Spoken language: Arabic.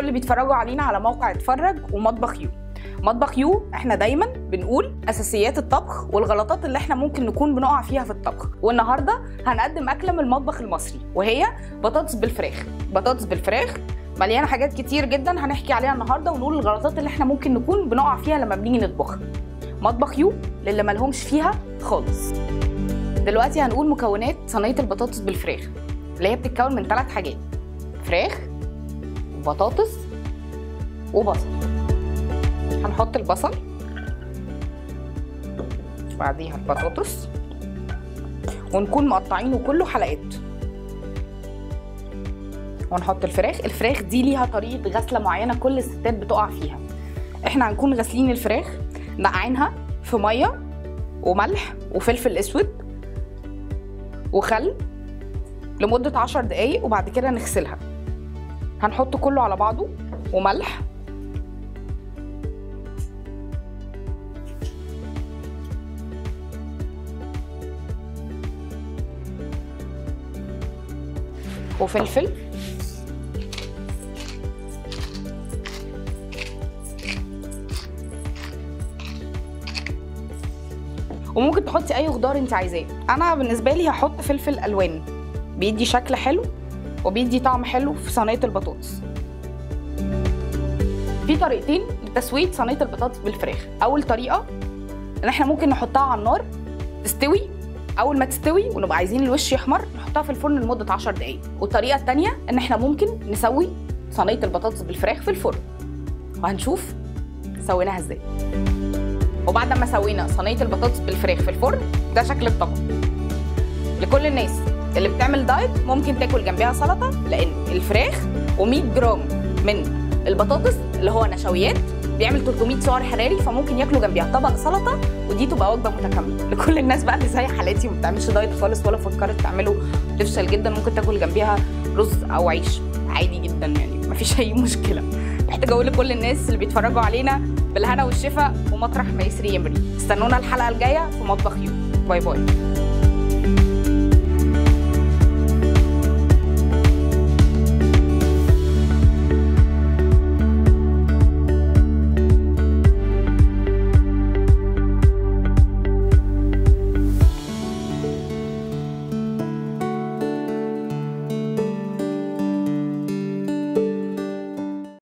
اللي بيتفرجوا علينا على موقع اتفرج ومطبخ يو. مطبخ يو احنا دايما بنقول اساسيات الطبخ والغلطات اللي احنا ممكن نكون بنقع فيها في الطبخ، والنهارده هنقدم اكله من المطبخ المصري وهي بطاطس بالفراخ. بطاطس بالفراخ مليانه حاجات كتير جدا هنحكي عليها النهارده ونقول الغلطات اللي احنا ممكن نكون بنقع فيها لما بنيجي نطبخها. مطبخ يو للي مالهمش فيها خالص. دلوقتي هنقول مكونات صينيه البطاطس بالفراخ اللي هي بتتكون من 3 حاجات: فراخ وبطاطس وبصل. هنحط البصل، بعديها البطاطس، ونكون مقطعينه كله حلقات، ونحط الفراخ. الفراخ دي ليها طريقه غسله معينه كل الستات بتقع فيها. احنا هنكون غاسلين الفراخ، نقعينها في ميه وملح وفلفل اسود وخل لمده 10 دقايق، وبعد كده نغسلها. هنحط كله على بعضه وملح وفلفل وممكن تحطي اي خضار انت عايزاه. انا بالنسبه لي هحط فلفل الوان، بيدي شكل حلو وبيدي طعم حلو في صينيه البطاطس. في طريقتين لتسويه صينيه البطاطس بالفراخ. اول طريقه ان احنا ممكن نحطها على النار تستوي، اول ما تستوي ونبقى عايزين الوش يحمر نحطها في الفرن لمده 10 دقايق. والطريقه الثانيه ان احنا ممكن نسوي صينيه البطاطس بالفراخ في الفرن، وهنشوف سويناها ازاي. وبعد ما سوينا صينيه البطاطس بالفراخ في الفرن، ده شكل الطبق. لكل الناس اللي بتعمل دايت ممكن تاكل جنبها سلطه، لان الفراخ و100 جرام من البطاطس اللي هو نشويات بيعمل 300 سعر حراري، فممكن ياكلوا جنبيها طبق سلطه، ودي تبقى وجبه متكامله. لكل الناس بقى اللي زي حالاتي ما بتعملش دايت خالص ولا فكرت تعمله وتفشل جدا، ممكن تاكل جنبيها رز او عيش عادي جدا، يعني مفيش اي مشكله. محتاجه اقول لكل الناس اللي بيتفرجوا علينا بالهنا والشفا ومطرح ما يسري يمري. استنونا الحلقه الجايه في مطبخ يو. باي باي.